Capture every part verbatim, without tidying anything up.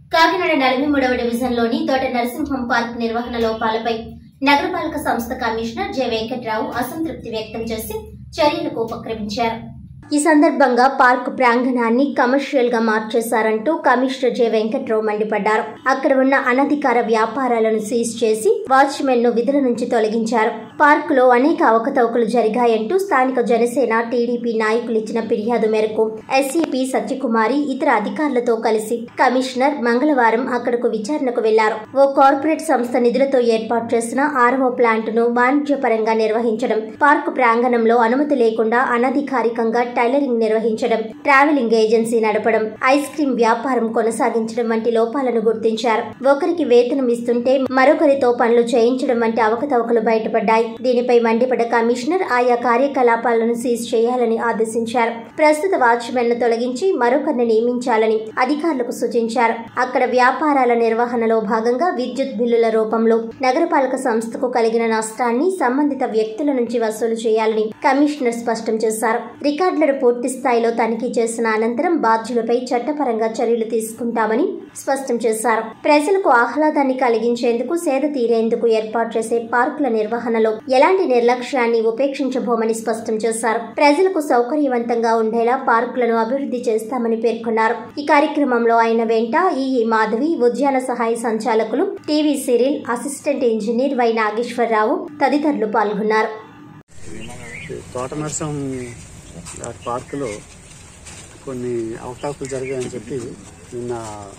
కాకినాడ నలభై మూడవ డివిజన్లోని తోట నరసింహం పార్క్ నిర్వహణ లోపాలపై నగరపాలక సంస్థ కమిషనర్ జె వెంకట్రావు అసంతృప్తి వ్యక్తం చేసి చర్యలకు ఉపక్రమించారు. ఈ సందర్భంగా పార్క్ ప్రాంగణాన్ని కమర్షియల్ గా మార్చేశారంటూ కమిషనర్ జె వెంకట్రావు మండిపడ్డారు. అక్కడ ఉన్న అనధికార వ్యాపారాలను సీజ్ చేసి వాచ్మెన్ ను విధుల నుంచి తొలగించారు. పార్క్ లో అనేక అవకతవకలు జరిగాయంటూ స్థానిక జనసేన టీడీపీ నాయకులు ఇచ్చిన ఫిర్యాదు మేరకు ఎస్సీపీ సత్యకుమారి ఇతర అధికారులతో కలిసి కమిషనర్ మంగళవారం అక్కడకు విచారణకు వెళ్లారు. ఓ కార్పొరేట్ సంస్థ నిధులతో ఏర్పాటు చేసిన ఆర్వో ప్లాంట్ ను వాణిజ్యపరంగా నిర్వహించడం, పార్క్ ప్రాంగణంలో అనుమతి లేకుండా అనధికారికంగా టైలరింగ్ నిర్వహించడం, ట్రావెలింగ్ ఏజెన్సీ నడపడం, ఐస్ క్రీం వ్యాపారం కొనసాగించడం వంటి లోపాలను గుర్తించారు. ఒకరికి వేతనం ఇస్తుంటే మరొకరితో పనులు చేయించడం వంటి అవకతవకలు బయటపడ్డాయి. దీనిపై మండిపడ్డ కమిషనర్ ఆయా కార్యకలాపాలను సీజ్ చేయాలని ఆదేశించారు. ప్రస్తుత వాచ్మెన్ ను తొలగించి మరొకరిని నియమించాలని అధికారులకు సూచించారు. అక్కడ వ్యాపారాల నిర్వహణలో భాగంగా విద్యుత్ బిల్లుల రూపంలో నగరపాలక సంస్థకు కలిగిన నష్టాన్ని సంబంధిత వ్యక్తుల నుంచి వసూలు చేయాలని కమిషనర్ స్పష్టం చేశారు. రికార్డుల పూర్తి స్థాయిలో తనిఖీ చేసిన అనంతరం బాధ్యులపై చట్టపరంగా చర్యలు తీసుకుంటామని స్పష్టం చేశారు. ప్రజలకు ఆహ్లాదాన్ని కలిగించేందుకు, సేద తీరేందుకు ఏర్పాటు చేసే పార్కుల నిర్వహణలో ఎలాంటి నిర్లక్ష్యాన్ని ఉపేక్షించబోమని స్పష్టం చేశారు. ప్రజలకు సౌకర్యవంతంగా ఉండేలా పార్కులను అభివృద్ధి చేస్తామని పేర్కొన్నారు. ఈ కార్యక్రమంలో ఆయన వెంట ఈఈ మాధవి, ఉద్యాన సహాయ సంచాలకులు T V Cyril, assistant engineer Y Nageswararao తదితరులు పాల్గొన్నారు. తోట నరసం పార్కులో కొన్ని అవకతవకలు జరిగాయని చెప్పి నిన్న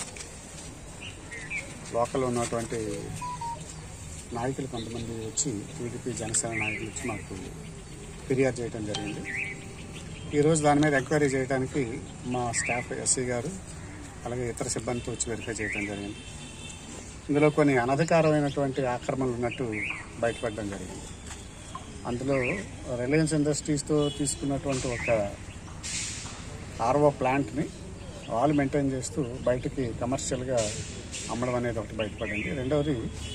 లోకల్లో ఉన్నటువంటి నాయకులు కొంతమంది వచ్చి టీడీపీ జనసేన నాయకులు వచ్చి మాకు ఫిర్యాదు చేయడం జరిగింది. ఈరోజు దాని మీద ఎంక్వైరీ చేయడానికి మా స్టాఫ్ ఎస్సీ గారు అలాగే ఇతర సిబ్బందితో వచ్చి వెరిఫై చేయడం జరిగింది. ఇందులో కొన్ని అనధికారమైనటువంటి ఆక్రమణలు ఉన్నట్టు బయటపడడం జరిగింది. అందులో రిలయన్స్ ఇండస్ట్రీస్తో తీసుకున్నటువంటి ఒక ఆర్వో ప్లాంట్ని వాళ్ళు మెయింటైన్ చేస్తూ బయటకి కమర్షియల్గా అమ్మడం అనేది ఒకటి బయటపడింది. రెండవది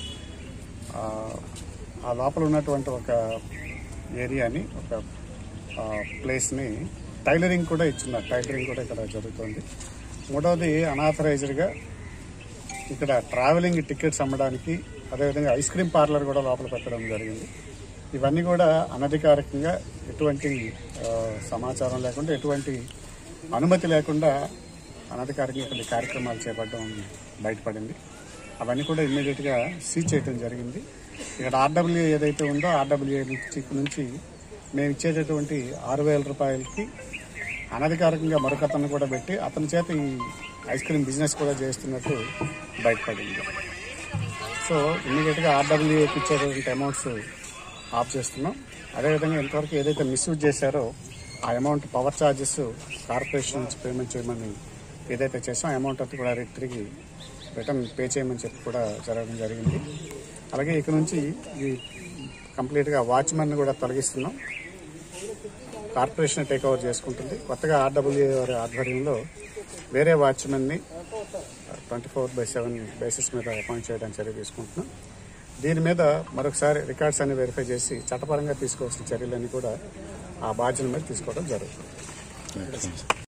ఆ లోపల ఉన్నటువంటి ఒక ఏరియాని, ఒక ప్లేస్ని టైలరింగ్ కూడా ఇచ్చున్నారు. టైలరింగ్ కూడా ఇక్కడ జరుగుతుంది. మూడవది అనాథరైజ్డ్గా ఇక్కడ ట్రావెలింగ్ టికెట్స్ అమ్మడానికి, అదేవిధంగా ఐస్ క్రీమ్ పార్లర్ కూడా లోపల పెట్టడం జరిగింది. ఇవన్నీ కూడా అనధికారికంగా ఎటువంటి సమాచారం లేకుండా, ఎటువంటి అనుమతి లేకుండా అనధికారికంగా ఇక్కడ కార్యక్రమాలు చేపట్టడం బయటపడింది. అవన్నీ కూడా ఇమ్మీడియట్గా సీజ్ చేయడం జరిగింది. ఇక్కడ ఆర్డబ్ల్యూ ఏదైతే ఉందో ఆర్డబ్ల్యూ నుంచి మేము ఇచ్చేటటువంటి ఆరు వేల రూపాయలకి అనధికారికంగా మరొకతను కూడా పెట్టి అతని చేత ఈ ఐస్ క్రీమ్ బిజినెస్ కూడా చేస్తున్నట్టు బయటపడింది. సో ఇమ్మీడియట్గా ఆర్డబ్ల్యూకి ఇచ్చేటటువంటి అమౌంట్స్ ఆఫ్ చేస్తున్నాం. అదేవిధంగా ఇంతవరకు ఏదైతే మిస్యూజ్ చేశారో ఆ అమౌంట్ పవర్ ఛార్జెస్ కార్పొరేషన్ నుంచి పేమెంట్ చేయమని ఏదైతే చేసాం ఆ అమౌంట్ అంతా కూడా తిరిగి రిటర్న్ పే చేయమని చెప్పి కూడా జరగడం జరిగింది. అలాగే ఇక నుంచి ఈ కంప్లీట్గా వాచ్మెన్ కూడా తొలగిస్తున్నాం. కార్పొరేషన్ టేక్ ఓవర్ చేసుకుంటుంది. కొత్తగా ఆర్డబ్ల్యూ వారి ఆధ్వర్యంలో వేరే వాచ్మెన్ని twenty four by seven basis మీద అపాయింట్ చేయడానికి చర్య తీసుకుంటున్నాం. దీని మీద మరొకసారి రికార్డ్స్ అన్ని వెరిఫై చేసి చట్టపరంగా తీసుకోవాల్సిన చర్యలన్నీ కూడా ఆ బాధ్యత మీద తీసుకోవడం జరుగుతుంది.